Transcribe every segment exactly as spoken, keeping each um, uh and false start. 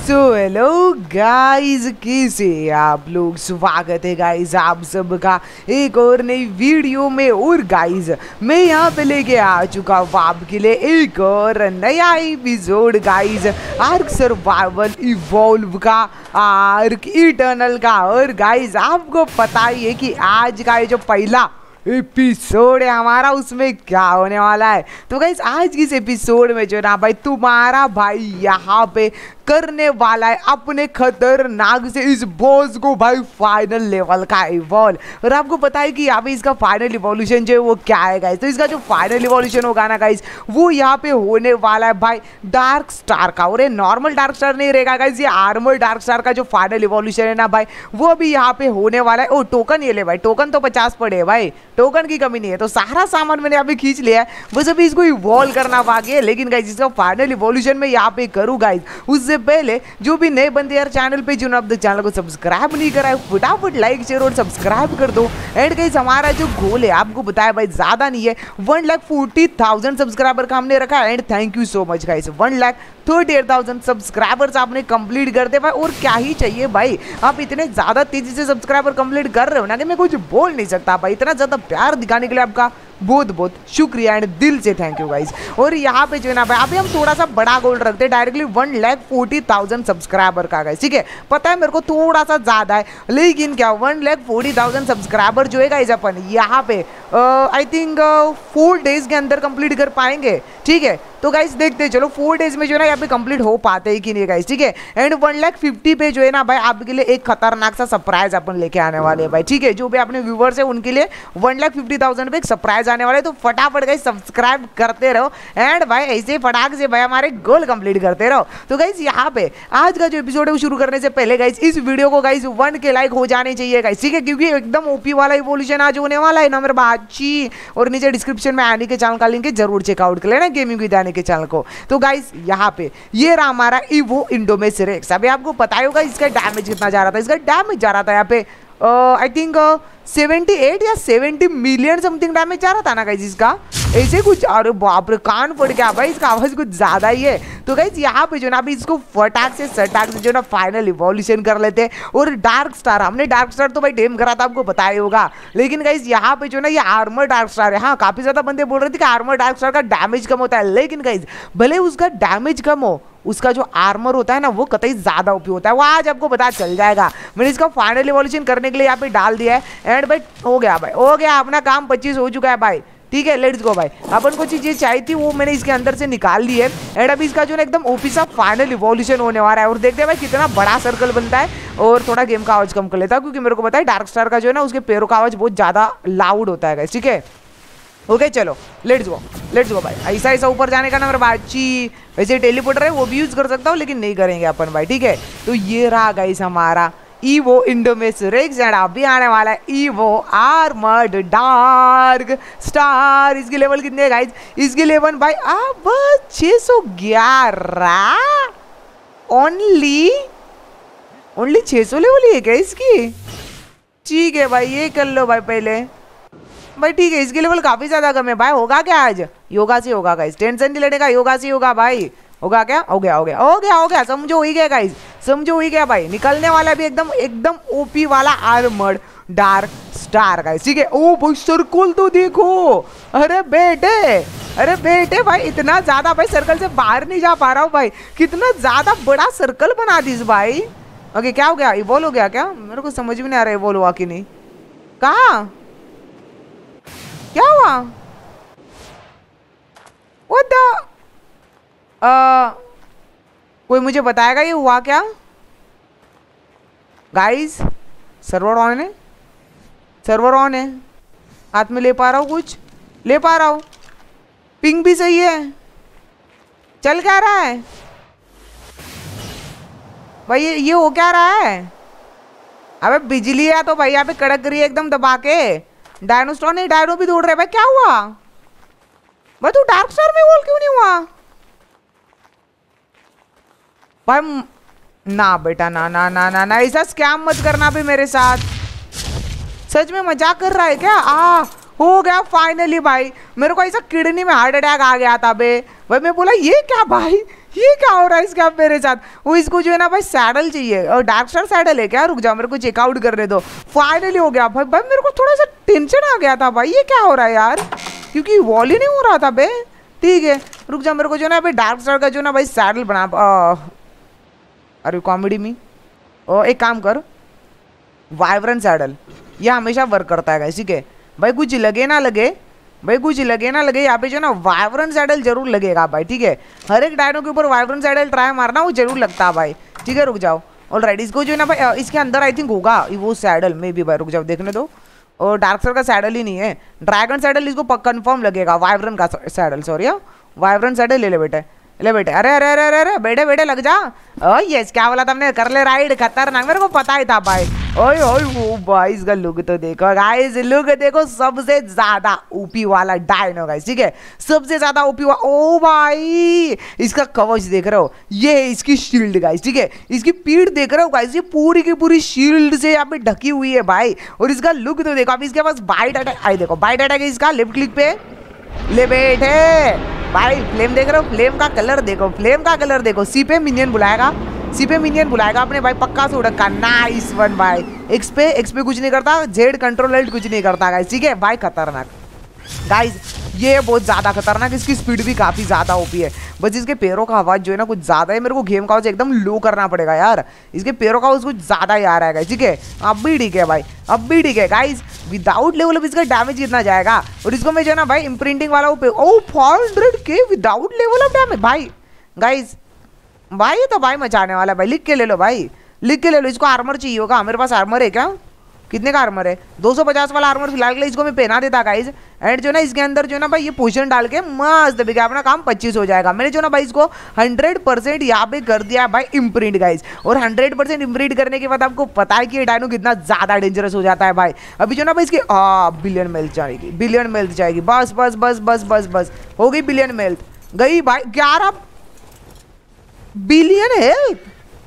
So hello guys, कैसे आप लोग। स्वागत है गाइस आप सबका एक और नई वीडियो में। और गाइस मैं यहाँ पे लेके आ चुका हूँ आपके लिए एक और नया episode guys, Ark Survival Evolve का, आर्क इटर्नल का। और गाइस आपको पता ही है कि आज का ये जो पहला एपिसोड है हमारा, उसमें क्या होने वाला है। तो गाइस आज की इस एपिसोड में जो ना भाई तुम्हारा भाई यहाँ पे करने वाला है अपने खतरनाक से इस बॉस को भाई फाइनल लेवल का इवॉल्व। और आपको पता है कि यहाँ पे इसका फाइनल इवोल्यूशन जो है वो क्या है गाइस। तो इसका जो फाइनल इवोल्यूशन होगा ना गाइस, वो यहाँ पे होने वाला है भाई डार्क स्टार का। और ये नॉर्मल डार्क स्टार नहीं रहेगा गाइस, ये आर्मर डार्क स्टार का जो फाइनल इवोल्यूशन है ना भाई, वो भी यहाँ पे होने वाला है। ओ टोकन ये ले भाई, टोकन तो पचास पड़े है भाई, टोकन की कमी नहीं है। तो सारा सामान मैंने यहाँ पे खींच लिया है, बस अभी इसको इवॉल्व करना बाकी है। लेकिन गाइस इसका फाइनल इवोल्यूशन में यहाँ पे करूँ गाइस, उससे पहले जो भी नए बंदे यार चैनल पे जो ना अब तक चैनल को सब्सक्राइब नहीं करा है, फटाफट लाइक शेयर और सब्सक्राइब कर दो। एंड गाइस हमारा जो गोल है आपको बताया भाई ज्यादा नहीं है, one lakh forty thousand subscriber का हमने रखा है। And thank you so much guys, one lakh thirty eight thousand subscribers आपने कंप्लीट कर दे भाई। और क्या ही चाहिए भाई, आप इतने ज्यादा तेजी से सब्सक्राइबर कंप्लीट कर रहे हो ना कि मैं कुछ बोल नहीं सकता भाई। इतना ज्यादा प्यार दिखाने के लिए आपका बहुत बहुत शुक्रिया एंड दिल से थैंक यू गाइस। और यहाँ पे जो है ना भाई अभी हम थोड़ा सा बड़ा गोल रखते हैं, directly one lakh forty thousand subscriber का गाइस, ठीक है। पता है मेरे को थोड़ा सा ज्यादा है, लेकिन क्या one lakh forty thousand subscriber जो है गाइस अपन यहाँ पे आई थिंक फोर डेज के अंदर कंप्लीट कर पाएंगे, ठीक है। तो गाइस देखते हैं, चलो फोर डेज में जो है ना यहाँ पे कंप्लीट हो पाते हैं कि नहीं गाइस, ठीक है। एंड वन लाख फिफ्टी पे जो है ना भाई आपके लिए एक खतरनाक सा सरप्राइज अपन लेके आने वाले हैं भाई, ठीक है। जो भी अपने व्यूवर्स है उनके लिए वन लाख फिफ्टी थाउजेंड पे एक सरप्राइज आने वाले, तो फटाफट गाइस सब्सक्राइब करते रहो। एंड भाई ऐसे फटाक से भाई हमारे गोल कंप्लीट करते रहो। तो गाइस यहाँ पे आज का जो एपिसोड है वो शुरू करने से पहले गाइस इस वीडियो को गाइस वन के लाइक हो जाने चाहिए गाइस, ठीक है। क्योंकि एकदम ओपी वाला इवोल्यूशन आज होने वाला है ना मेरे बाची। और नीचे डिस्क्रिप्शन में आने के चैनल का लिंक है, जरूर चेकआउट कर लेना गेमिंग विद आने के चैनल को। तो गाइस यहाँ पे ये रहा हमारा इवो इंडोमेस रेक्स। अभी आपको पता होगा इसका डैमेज कितना जा रहा था, इसका डैमेज जा रहा था यहाँ पे आई थिंक सेवेंटी एट या सेवेंटी मिलियन समथिंग डैमेज जा रहा था ना गाइस इसका, ऐसे कुछ। अरे बाप रे कान पड़ गया भाई, इसका आवाज कुछ ज्यादा ही है। तो गाइस यहाँ पे जो ना अभी इसको फटाक से सटाक से जो ना फाइनल इवोल्यूशन कर लेते हैं। और डार्क स्टार, हमने डार्क स्टार तो भाई डेम करा था, आपको पता ही होगा। लेकिन गाइस यहाँ पे जो ना ये आर्मर डार्क स्टार है। हाँ काफी ज्यादा बंदे बोल रहे थे कि आर्मर डार्क स्टार का डैमेज कम होता है, लेकिन गाइस भले उसका डैमेज कम हो, उसका जो आर्मर होता है ना वो कतई ज्यादा ओपी होता है, वो आज आपको पता चल जाएगा। मैंने इसका फाइनल इवोल्यूशन करने के लिए यहाँ पे डाल दिया है। एंड भाई हो गया भाई, हो गया अपना काम, पच्चीस हो चुका है भाई, ठीक है। लेट्स गो भाई, अपन को चीज चाहिए थी वो मैंने इसके अंदर से निकाल ली है। एंड अभी इसका जो ना एकदम ओपी सा फाइनल इवोल्यूशन होने वाला है। और देखते हैं भाई कितना बड़ा सर्कल बनता है। और थोड़ा गेम का आवाज कम कर लेता है, क्योंकि मेरे को पता है डार्क स्टार का जो है ना उसके पैरों का आवाज बहुत ज्यादा लाउड होता है, ठीक है। ओके चलो लेट्स गो, लेट्स गो भाई। ऐसा ऐसा ऊपर जाने का ना मेरा बाची। वैसे टेलीपोर्टर है वो भी यूज कर सकता हूँ, लेकिन नहीं करेंगे अपन भाई, ठीक है। तो ये रहा गाइस हमारा इवो इंडोमेस रेक्स। एंड अभी आने वाला है इवो आर्मर्ड डार्क स्टार। इसकी लेवल कितने है गाइस, इसकी लेवल भाई अब छह सौ ग्यारह ओनली, ओनली छह सौ लेवल ही है क्या इसकी, ठीक है भाई ये कर लो भाई पहले भाई, ठीक है। इसके लेवल काफी ज्यादा कम है भाई, होगा क्या आज, योगा से होगा गाइस, टेंशन नहीं लेने का, योगा से होगा भाई। होगा क्या, हो गया हो गया हो गया हो गया, समझो हो ही गया गाइस, समझो हो ही गया भाई। निकलने वाला भी एकदम एकदम ओपी वाला आर्मर्ड डार्क स्टार गाइस, ठीक है। ओ भाई सर्कल तो देखो, अरे बेटे अरे बेटे भाई इतना ज्यादा भाई सर्कल से बाहर नहीं जा पा रहा हूँ भाई, कितना ज्यादा बड़ा सर्कल बना दी भाई। ओके क्या हो गया, इवॉल्व हो गया क्या, मेरे को समझ में नहीं आ रहा इवॉल्व हुआ कि नहीं, कहाँ क्या हुआ, What the? uh, कोई मुझे बताएगा ये हुआ क्या गाइस। सर्वर ऑन है, सर्वर ऑन है, हाथ में ले पा रहा हूँ, कुछ ले पा रहा हूँ, पिंग भी सही है, चल क्या रहा है भाई, ये ये हो क्या रहा है। अबे बिजली है तो भाई यहाँ पे कड़क रही है एकदम दबा के। डायनोस्टॉर नहीं, डायनो भी दौड़ रहे भाई, क्या हुआ भाई, तू डार्क स्टार में बोल क्यों नहीं हुआ भाई। ना बेटा ना ना ना ना ना, ऐसा स्कैम मत करना भी मेरे साथ, सच में मजाक कर रहा है क्या। आ हो गया फाइनली भाई, मेरे को ऐसा किडनी में हार्ट अटैक आ गया था बे भाई। मैं बोला ये क्या भाई, ये क्या हो रहा है इसके आप मेरे साथ। वो इसको जो है ना भाई सैडल चाहिए और डार्क स्टार सैडल है क्या? रुक जाओ मेरे को चेकआउट करने दो। फाइनली हो गया भाई। भाई मेरे को थोड़ा सा टेंशन आ गया था भाई, ये क्या हो रहा है यार, क्योंकि वॉल ही नहीं हो रहा था बे। ठीक है रुक जाओ, मेरे को जो ना भाई डार्क स्टार का जो ना भाई सैडल बना। अरे कॉमेडी में ओ एक काम कर, वाइब्रेंट सैडल ये हमेशा वर्क करता है ठीक है भाई। कुछ लगे ना लगे भाई, कुछ लगे ना लगे, यहाँ पे जो ना वाइब्रेंट सैडल जरूर लगेगा भाई। ठीक है हर एक डायनो के ऊपर वाइब्रेंट सैडल ट्राई मारना, वो जरूर लगता है भाई। ठीक है रुक जाओ। ऑलराइट इसको जो है ना भाई इसके अंदर आई थिंक होगा वो सैडल में भी भाई। रुक जाओ देखने दो। और डार्क स्टार का सैडल ही नहीं है, ड्रैगन सैडल इसको कंफर्म लगेगा। वाइब्रेंट का सैडल सॉरी वाइब्रेंट सैडल ले ले बेटे, ले बेटे। अरे अरे अरे अरे अरे बेटे बेटे लग जा। ओ यस क्या बोला था हमने, कर ले राइड खतरनाक, मेरे को पता ही था भाई। ओए ओए वो भाई इसका लुक तो देखो गाइस, लुक देखो सबसे ज्यादा ओपी वाला डायनो गाइस। ठीक है सबसे ज्यादा ओपी वाला। ओ भाई इसका कवच देख रहे हो, ये है इसकी शील्ड गाइस। ठीक है इसकी पीठ देख रहे हो गाइस, ये पूरी की पूरी शील्ड से यहाँ पे ढकी हुई है भाई। और इसका लुक तो देखो। अब इसके पास बाइट अटैक आई देखो, बाइट अटैक है इसका लेफ्ट क्लिक पे। ले बेटे भाई फ्लेम देख रहे हो, फ्लेम का कलर देखो, फ्लेम का कलर देखो। सी पे मिनियन बुलाएगा, सी पे मिनियन बुलाएगा अपने भाई पक्का से उड़क का। नाइस वन भाई। एक्स पे एक्स पे कुछ नहीं करता, जेड कंट्रोल एल्ट कुछ नहीं करता गाइस। ठीक है भाई खतरनाक गाइस, ये बहुत ज्यादा खतरनाक। इसकी स्पीड भी काफी ज्यादा ओपी है, बस इसके पैरों का आवाज जो है ना कुछ ज्यादा है। मेरे को गेम का आवाज एकदम लो करना पड़ेगा यार, इसके पैरों का आवाज कुछ ज्यादा ही आ रहा है गाइस। ठीक है अब भी ठीक है भाई, अब भी ठीक है गाइस। विदाउट लेवल अप इसका डैमेज कितना जाएगा। और इसको मैं जो है ना भाई इम्प्रिंटिंग वाला ओ फोर हंड्रेड के विदाउट लेवल अप डैमेज भाई। गाइस भाई ये तो भाई मचाने वाला भाई, लिख के ले लो भाई, लिख के ले लो। इसको आर्मर चाहिए होगा, मेरे पास आर्मर है क्या? कितने का आर्मर है? दो सौ पचास वाला आर्मर फिलहाल के लिए इसको मैं पहना देता गाइज। एंड जो ना इसके अंदर जो ना भाई ये पोशन डाल के मस्त बिका अपना काम पच्चीस हो जाएगा। मैंने जो ना भाई इसको हंड्रेड परसेंट यहाँ पे कर दिया है भाई इम्प्रिंट गाइज। और हंड्रेड परसेंट इम्प्रिंट करने के बाद आपको पता है कि ये डायनो कितना ज्यादा डेंजरस हो जाता है भाई। अभी जो ना भाई इसकी बिलियन मेल्थ जाएगी, बिलियन मेल्थ जाएगी। बस बस बस बस बस बस हो गई बिलियन मेल्थ गई भाई। ग्यारह बिलियन हेल्थ,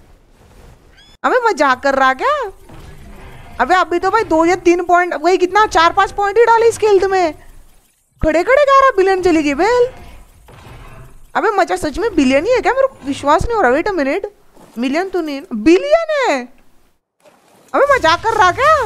हमें मजाक कर रहा क्या? अबे अभी तो भाई दो या तीन पॉइंट वही कितना चार पांच पॉइंट ही डाले इसके हेल्थ में, खड़े खड़े ग्यारह बिलियन चली गई बेल। अबे मजा सच में बिलियन ही है क्या? मेरे को विश्वास नहीं हो रहा। वेट अ मिनट, मिलियन तो नहीं बिलियन है। अबे मजाक कर रहा क्या?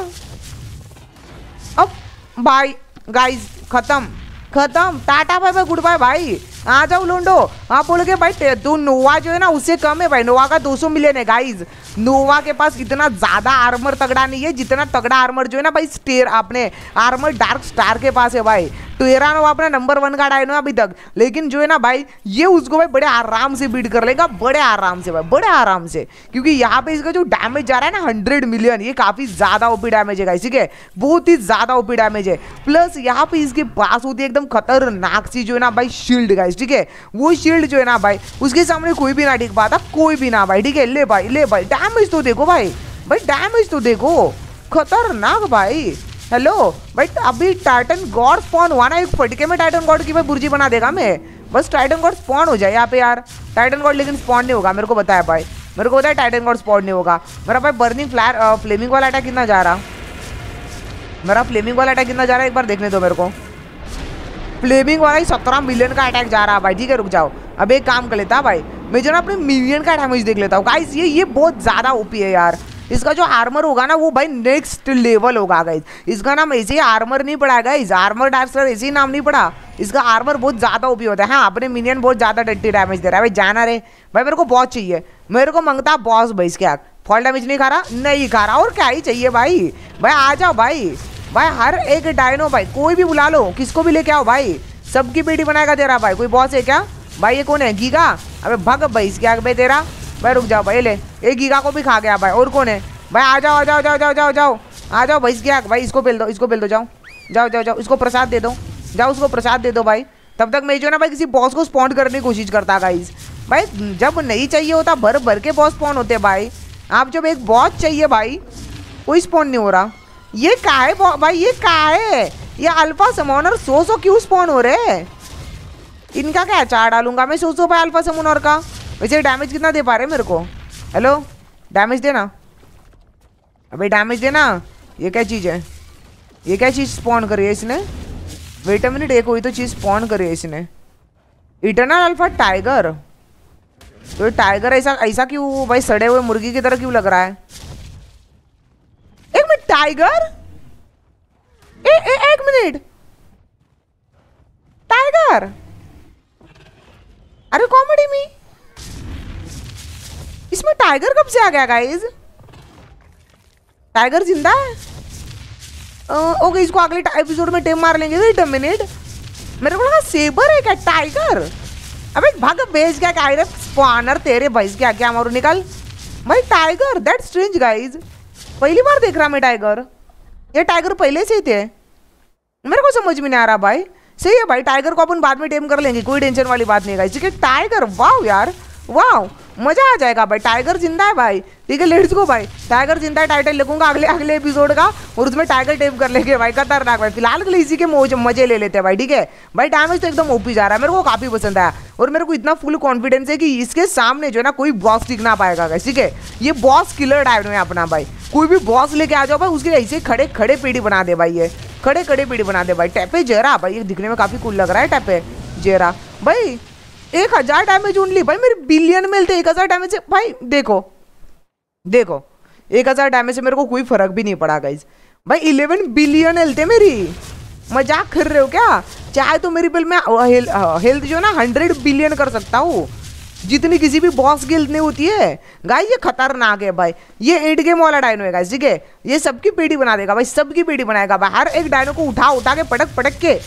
अब भाई गाइस खत्म खत्म, tata bye bye goodbye भाई। आ जाओ लोंडो। आप बोलोगे भाई तू नोवा जो है ना उससे कम है भाई, नोवा का दो सौ मिलियन है गाइज। नोवा के पास इतना ज्यादा आर्मर तगड़ा नहीं है जितना तगड़ा आर्मर जो है ना भाई स्टेर अपने आर्मर डार्क स्टार के पास है भाई। टेरा नोवा अपना नंबर वन का डायनो अभी तक, लेकिन जो है ना भाई ये उसको भाई बड़े आराम से बीट कर लेगा, बड़े आराम से भाई, बड़े आराम से। क्योंकि यहाँ पे इसका जो डैमेज जा रहा है ना हंड्रेड मिलियन, ये काफी ज्यादा ओपी डैमेज है गाइस। ठीक है बहुत ही ज्यादा ओपी डैमेज है। प्लस यहाँ पे इसके पास होती है एकदम खतरनाक सी जो है ना भाई शील्ड गाइस। ठीक है वो शील्ड जो है ना भाई उसके सामने कोई भी ना टिक पाता, कोई भी ना भाई। ठीक है ले भाई ले भाई, डैमेज तो देखो भाई, भाई डैमेज तो देखो खतरनाक भाई। हेलो भाई अभी टाइटन गॉड स्पॉन हुआ ना, एक फटके में टाइटन गॉड की भाई बुर्जी बना देगा मैं। बस टाइटन गॉड स्पॉन हो जाए यहाँ पे यार। टाइटन गॉड लेकिन स्पॉन नहीं होगा, मेरे को बताया भाई, मेरे को बताया टाइटन गॉड स्पॉन नहीं होगा। मेरा भाई बर्निंग फ्लायर फ्लेमिंग वाला अटैक कितना जा रहा, मेरा फ्लेमिंग वाला अटैक कितना जा रहा है एक बार देखने दो मेरे को। फ्लेमिंग वाला ही सत्रह मिलियन का अटैक जा रहा है भाई। ठीक है रुक जाओ, अब एक काम कर लेता भाई, मैं जो ना अपने मिलियन का डैमेज देख लेता हूँ गाइस। ये ये बहुत ज्यादा ओपी है यार। इसका जो आर्मर होगा ना वो भाई नेक्स्ट लेवल होगा गाइस। इसका नाम ऐसे ही आर्मर नहीं पड़ा गाइस, आर्मर डार्सर ऐसे ही नाम नहीं पड़ा, इसका आर्मर बहुत ज्यादा ओपी होता है। हाँ अपने मिनियन बहुत ज्यादा डट्टी डैमेज दे रहा है भाई। जाना रे भाई, मेरे को बॉस चाहिए, मेरे को मंगता बॉस भाई। क्या फॉल डैमेज नहीं खा रहा, नहीं खा रहा, और क्या ही चाहिए भाई। भाई आ जाओ भाई, भाई हर एक डायनो भाई कोई भी बुला लो, किसको भी लेके आओ भाई, सबकी बेटी बनाएगा तेरा भाई। कोई बॉस है क्या भाई? ये कौन है? गीगा? अबे भग भाई इसके आगे भाई तेरा भाई। रुक जाओ भाई, ले एक गीगा को भी खा गया भाई। और कौन है भाई? आ जाओ आ जाओ जाओ जाओ जाओ जाओ आ जाओ भाई इसके आगे भाई। इसको पेल दो, इसको पेल दो, जाओ जाओ जाओ जाओ, इसको प्रसाद दे दो, जाओ उसको प्रसाद दे दो भाई। तब तक मैं जो ना भाई किसी बॉस को स्पॉन करने की कोशिश करता गाइस। भाई जब नहीं चाहिए होता भर भर के बॉस स्पॉन होते भाई। आप जब एक बॉस चाहिए भाई कोई स्पॉन नहीं हो रहा। ये क्या है भाई, ये क्या है? ये अल्फा समोनर सौ सौ क्यों स्पॉन हो रहे हैं? इनका क्या चार डालूंगा मैं सौ सौ पे अल्फा समोनर का। वैसे डैमेज कितना दे पा रहे मेरे को? हेलो डैमेज देना, अबे डैमेज देना। ये क्या चीज़ है? ये क्या चीज़ स्पॉन करी है इसने? वेट अ मिनट, एक कोई तो चीज़ स्पॉन करी है इसने। इटर्नल अल्फा टाइगर, तो टाइगर ऐसा ऐसा क्यों भाई सड़े हुए मुर्गी की तरह क्यों लग रहा है? एक मिनट, टाइगर ए, ए, एक मिनट, टाइगर, अरे कॉमेडी में इसमें टाइगर कब से आ गया गाइस? टाइगर जिंदा है? ओके, इसको अगले एपिसोड में टेम मार लेंगे। वेट अ मिनट, मेरे को लगा सेबर है क्या टाइगर? अबे भाग बेच क्या टाइगर स्पॉनर तेरे भैंस क्या क्या मारू निकल भाई। टाइगर, दैट स्ट्रेंज गाइस, पहली बार देख रहा मैं टाइगर। ये टाइगर पहले से ही थे, मेरे को समझ में नहीं आ रहा भाई। सही है भाई, टाइगर को अपन बाद में टेम कर लेंगे, कोई टेंशन वाली बात नहीं गाइस। ठीक है टाइगर, वाह यार वाह, मजा आ जाएगा भाई। टाइगर जिंदा है भाई, ठीक है लेट्स गो भाई। टाइगर जिंदा है टाइटल लिखूंगा अगले अगले एपिसोड का, और उसमें टाइगर टेप कर लेंगे भाई, खतरनाक भाई। फिलहाल के लिए इसी के मौज मजे ले लेते हैं भाई। ठीक है भाई, डैमेज तो एकदम ओपी जा रहा है, मेरे को काफी पसंद आया, और मेरे को इतना फुल कॉन्फिडेंस है कि इसके सामने जो है ना कोई बॉस टिक ना पाएगा गाइस। ठीक है, ये बॉस किलर डायनो है अपना भाई। कोई भी बॉस लेके आ जाओ भाई, उसके ऐसे खड़े खड़े पीढ़ी बना दे भाई, ये खड़े खड़े पीढ़ी बना दे भाई। टैपे जेरा भाई, ये दिखने में काफी कूल लग रहा है टैपे जेरा भाई। एक हजार डैमेज ओनली भाई, मेरे बिलियन मिलते एक हजार डैमेज से भाई। देखो देखो, एक हजार डैमेज से मेरे को कोई फर्क भी नहीं पड़ा गाइज भाई। इलेवन बिलियन हेल्थ है मेरी, मजाक कर रहे हो क्या? चाहे तो मेरी बिल में हेल्थ जो ना हंड्रेड बिलियन कर सकता हूँ, जितनी किसी भी बॉस की हेल्थ नहीं होती है गाइज। ये खतरनाक है भाई, ये एंड गेम वाला डायनो है गाइज। ठीक है, ये सबकी पीढ़ी बना देगा भाई, सबकी पीढ़ी बनाएगा भाई। हर एक डायनो को उठा उठा के पटक पटक के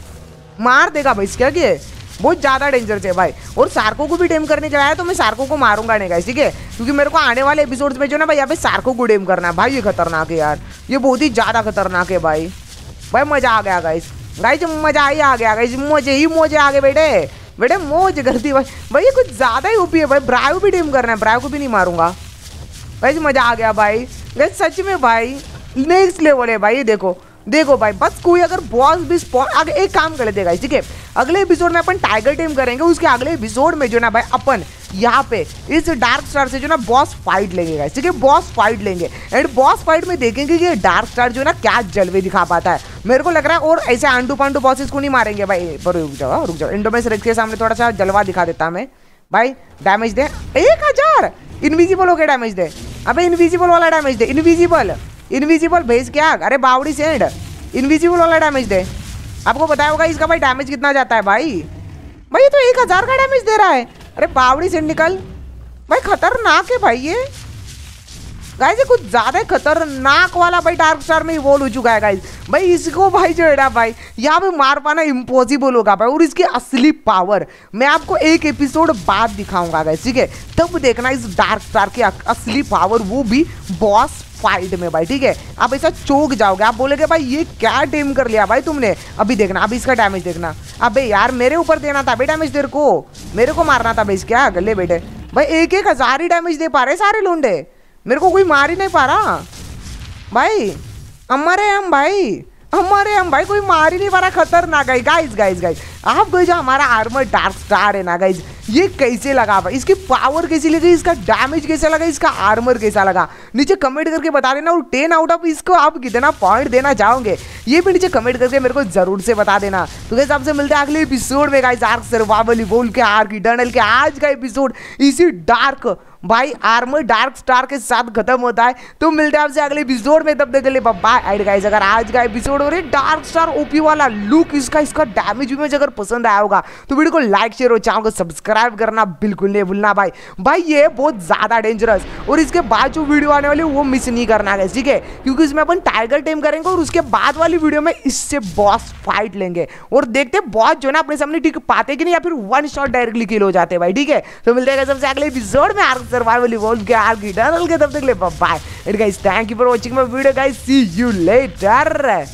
मार देगा भाई। इसका क्या बहुत ज्यादा डेंजर है भाई। और सार्को को भी टेम करने के आया तो मैं सार्को को मारूंगा नहीं गाइस। ठीक है, क्योंकि मेरे को आने वाले एपिसोड्स में जो ना भाई यहाँ पे सार्को को टेम करना है भाई। ये खतरनाक है यार, ये बहुत ही ज्यादा खतरनाक है भाई। भाई मजा आ गया गाइस, गाइस मजा ही आ गया गाइस, मजे ही मजे आ गए बेटे बेटे, मौज कर दी भाई। भाई ये कुछ ज्यादा ही ओपी है भाई, ब्रायो भी टेम करना है, ब्रायो को भी नहीं मारूंगा गाइस। मजा आ गया भाई, गाइस सच में भाई नेक्स्ट लेवल है भाई। देखो देखो भाई, बस कोई अगर बॉस भी स्पॉन आगे एक काम कर लेते गाइस। ठीक है, अगले एपिसोड में अपन टाइगर टेम करेंगे, उसके अगले एपिसोड में जो ना भाई अपन यहाँ पे इस डार्क स्टार से जो ना बॉस फाइट लेंगे गाइस। ठीक है, बॉस फाइट लेंगे, एंड बॉस फाइट में देखेंगे कि ये डार्क स्टार जो ना क्या जलवे दिखा पाता है, मेरे को लग रहा है। और ऐसे आंटू पांटू बॉसेस को नहीं मारेंगे भाई। पर रुक जाओ रुक जाओ, इंडोमेस रेक्स के सामने थोड़ा सा जलवा दिखा देता मैं भाई। डैमेज दे एक हजार, इनविजिबल हो गया डैमेज दे। अबे इनविजिबल वाला डैमेज दे, इनविजिबल इनविजिबल भेज क्या? अरे बावड़ी सेंड, इनविजिबल वाला डैमेज दे। आपको बताया होगा इसका भाई डैमेज कितना जाता है भाई। भाई ये तो एक हजार का डैमेज दे रहा है। अरे बावड़ी सेंड निकल भाई, खतरनाक है भाई ये गाइस। ये कुछ ज्यादा खतरनाक वाला भाई डार्क स्टार में इवॉल्व हो चुका है गाइस। भाई इसको भाई जो है ना भाई यहाँ पे मार पाना इम्पॉसिबल होगा भाई। और इसकी असली पावर मैं आपको एक एपिसोड बाद दिखाऊंगा गाइस। ठीक है, तब देखना इस डार्क स्टार की असली पावर, वो भी बॉस फाइट में भाई। ठीक है, आप ऐसा चौक जाओगे, आप बोलोगे भाई ये क्या टेम कर लिया भाई तुमने। अभी देखना, अभी इसका डैमेज देखना। अबे यार मेरे ऊपर देना था भाई डैमेज, तेरे को मेरे को मारना था भाई। क्या गले बेटे भाई, एक एक हजार ही डैमेज दे पा रहे सारे लोंडे, मेरे को कोई मार ही नहीं पा रहा भाई। हमारे हम भाई हमारे हम भाई कोई मार ही नहीं पा रहा, खतरनाक है गाइस। गाइस गाइस आप कोई जो हमारा आर्मर डार्क स्टार है ना गाइस, ये कैसे लगा भाई, इसकी पावर कैसी लगी, इसका डैमेज कैसा लगा, इसका आर्मर कैसा लगा, नीचे कमेंट करके बता देना। और टेन आउट ऑफ इसको आप कितना पॉइंट देना चाहोगे ये भी नीचे कमेंट करके मेरे को जरूर से बता देना। तो गाइस आपसे मिलते हैं अगले एपिसोड में गाइस, आर्क सर्वाइवल इवोल्व के आर्क इटर्नल के आज का एपिसोड इसी डार्क भाई आर्मर डार्क स्टार के साथ खत्म होता है। तो मिलते हैं आपसे अगले एपिसोड में, तब तक के लिए बाय एंड गाइस। अगर आज का एपिसोड और ये डार्क स्टार ओपी वाला लुक, इसका इसका डैमेज भी अगर पसंद आया होगा तो वीडियो को लाइक शेयर और चैनल को सब्सक्राइब करना बिल्कुल नहीं भूलना भाई। भाई ये बहुत ज्यादा डेंजरस, और इसके बाद जो वीडियो आने वाली है वो मिस नहीं करना है ठीक है, क्योंकि इसमें अपन टाइगर टेम करेंगे और उसके बाद वाली वीडियो में इससे बॉस फाइट लेंगे और देखते बॉस जो ना अपने सामने टिक पाते कि नहीं, या फिर वन शॉट डायरेक्टली किल हो जाते भाई। ठीक है, तो मिलते हैं सबसे अगले एपिसोड में आर्क सर्वाइवल इवॉल्व के आर्क इटर्नल के, तब तक ले bye and guys thank you for watching my video guys, see you later.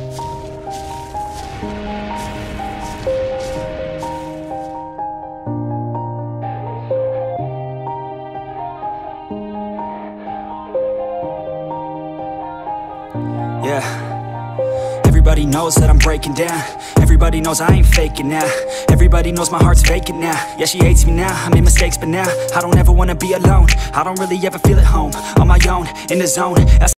Yeah, everybody knows that I'm breaking down. Everybody knows I ain't faking now. Everybody knows my heart's vacant now. Yeah, she hates me now, I made mistakes but now I don't ever wanna be alone. I don't really ever feel at home, on my own, in the zone. That's